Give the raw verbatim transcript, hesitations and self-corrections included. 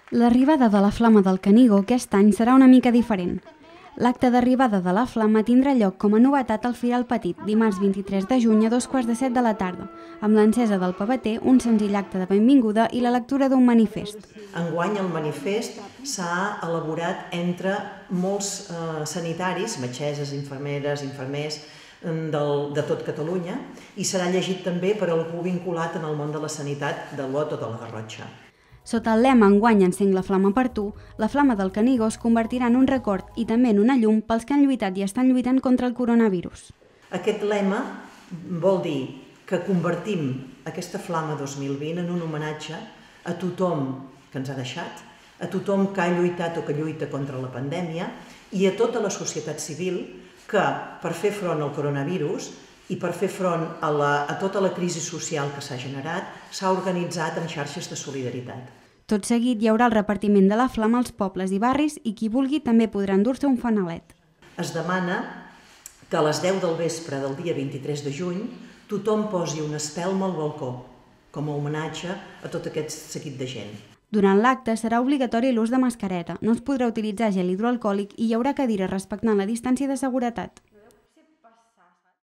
L'arribada de la Flama del Canigó aquest any serà una mica diferent. L'acte d'arribada de la Flama tindrà lloc com a novetat al Firal Petit, dimarts vint-i-tres de juny a dos quarts de set de la tarda, amb l'encesa del pavater, un senzill acte de benvinguda i la lectura d'un manifest. Enguany el manifest s'ha elaborat entre molts eh, sanitaris, metgesses, infermeres, infermers, del, de tot Catalunya, i serà llegit també per algú vinculat en el món de la sanitat de l'O T o de la Garrotxa. Sota el lema "Enguany encenc la flama per tu", la Flama del Canigó es convertirà en un record i també en una llum pels que han lluitat i estan lluitant contra el coronavirus. Aquest lema vol dir que convertim aquesta Flama dos mil vint en un homenatge a tothom que ens ha deixat, a tothom que ha lluitat o que lluita contra la pandèmia i a tota la societat civil que, per fer front al coronavirus i per fer front a, la, a tota la crisi social que s'ha generat, s'ha organitzat en xarxes de solidaritat. Tot seguit hi haurà el repartiment de la flama als pobles i barris i qui vulgui també podrà endur-se un fanalet. Es demana que a les deu del vespre del dia vint-i-tres de juny tothom posi una espelma al balcó, com a homenatge a tot aquest seguit de gent. Durant l'acte serà obligatori l'ús de mascareta, no es podrà utilitzar gel hidroalcohòlic i hi haurà cadires respectant la distància de seguretat.